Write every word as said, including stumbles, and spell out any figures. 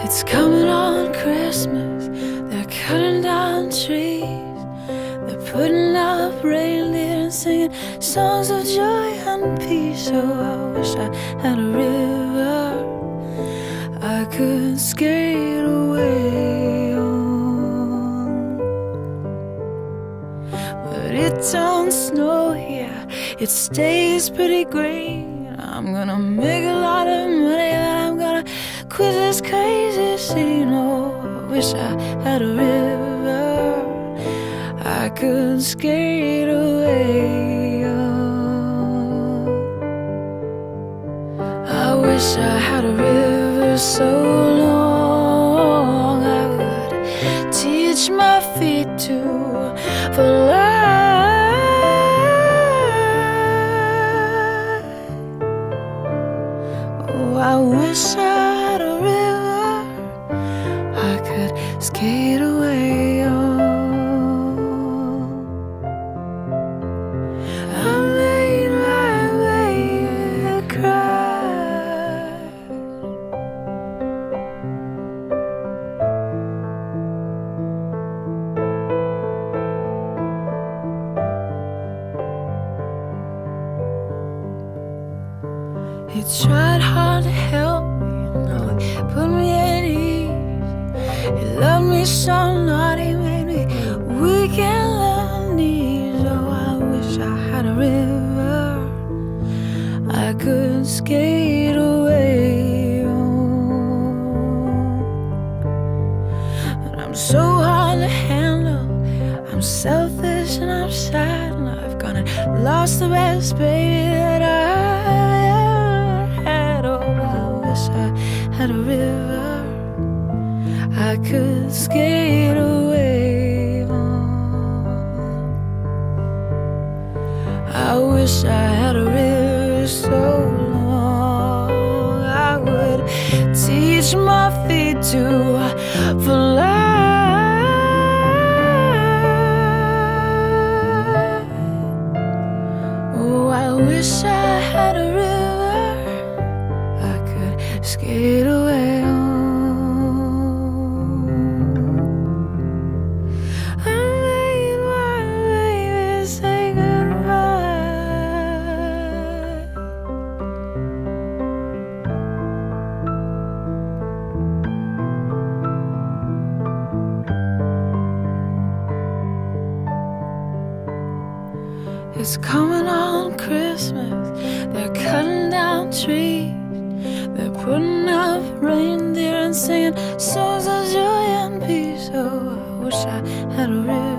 It's coming on Christmas, they're cutting down trees, they're putting up reindeer and singing songs of joy and peace. Oh, I wish I had a river I could skate away on, but it don't snow here, it stays pretty green. I'm gonna make a lot of money, but I'm gonna quit this crazy scene. Oh, I wish I had a river I could skate away on. I wish I had a river so long I would teach my feet to fly. Oh, I wish I had a river I could skate away on. I made my baby cry. He tried hard to help me, no, he put me at ease. He loved me so naughty, made me weak and the knees. Oh, I wish I had a river I could skate away on. But I'm so hard to handle, I'm selfish and I'm sad, and I've gone and lost the best baby that I ever had. Oh, I wish I had a river I could skate away on. I wish I had a river so long I would teach my feet to fly. Oh, I wish I had a river I could skate away on. It's coming on Christmas, they're cutting down trees, they're putting up reindeer and singing songs of joy and peace. Oh, I wish I had a river